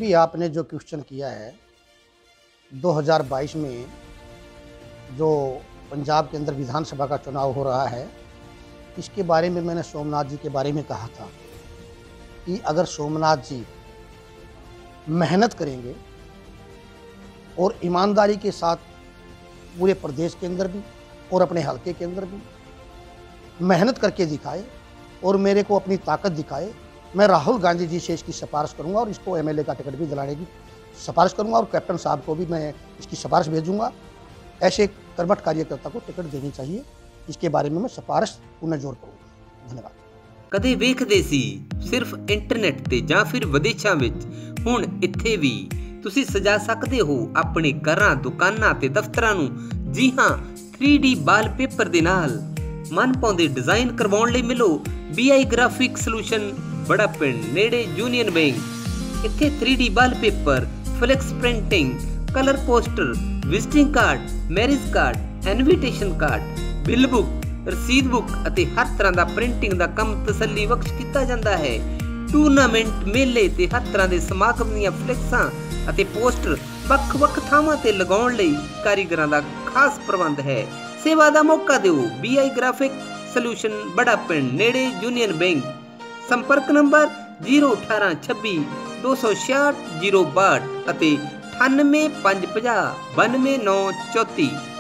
अभी आपने जो क्वेश्चन किया है 2022 में जो पंजाब के अंदर विधानसभा का चुनाव हो रहा है, इसके बारे में मैंने सोमनाथ जी के बारे में कहा था कि अगर सोमनाथ जी मेहनत करेंगे और ईमानदारी के साथ पूरे प्रदेश के अंदर भी और अपने हलके के अंदर भी मेहनत करके दिखाए और मेरे को अपनी ताकत दिखाए, मैं राहुल गांधी जी से इसकी सिफारिश करूंगा और इसको एमएलए का टिकट भी दिलाने की सिफारिश करूंगा और कैप्टन साहब को भी मैं इसकी सिफारिश भेजूंगा। ऐसे कर्मठ कार्यकर्ता को टिकट देनी चाहिए, इसके बारे में मैं सिफारिश पुनः जोर करूंगा। धन्यवाद। कदे वेखदे सी सिर्फ इंटरनेट ते जां फिर विदेशां विच, हुण इत्थे भी तुसी सजा सकदे हो अपने घरां, दुकानां ते दफ्तरां नूं। जी हां, 3D वालपेपर दे नाल मन पाउंदे डिजाइन करवाउण लई मिलो BI ग्राफिक सॉल्यूशन, बड़ा पिंड नेड़े यूनियन बैंक। इत्थे 3D wallpaper, flex printing, colour poster, visiting card, marriage card, invitation card, bill book, रसीद बुक ਅਤੇ हर तरह ਦਾ ਪ੍ਰਿੰਟਿੰਗ ਦਾ ਕੰਮ ਤਸੱਲੀ ਬਖਸ਼ ਕੀਤਾ ਜਾਂਦਾ ਹੈ। ਟੂਰਨਾਮੈਂਟ, ਮੇਲੇ ਤੇ ਹਰ ਤਰ੍ਹਾਂ ਦੇ ਸਮਾਗਮ ਦੀਆਂ ਫਲੈਕਸਾਂ ਅਤੇ ਪੋਸਟਰ ਵੱਖ-ਵੱਖ ਥਾਵਾਂ ਤੇ ਲਗਾਉਣ ਲਈ ਕਾਰੀਗਰਾਂ ਦਾ ਖਾਸ ਪ੍ਰਬੰਧ ਹੈ। ਸੇਵਾ ਦਾ ਮੌਕਾ ਦਿਓ। BI ਗ੍ਰਾਫਿਕ ਸੋਲੂਸ਼ਨ, ਬੜਾ ਪਿੰਡ ਨੇੜੇ ਯੂਨੀਅਨ ਬੈਂਕ। ਸੰਪਰਕ ਨੰਬਰ 01826 266 062 ਅਤੇ 9850 92934।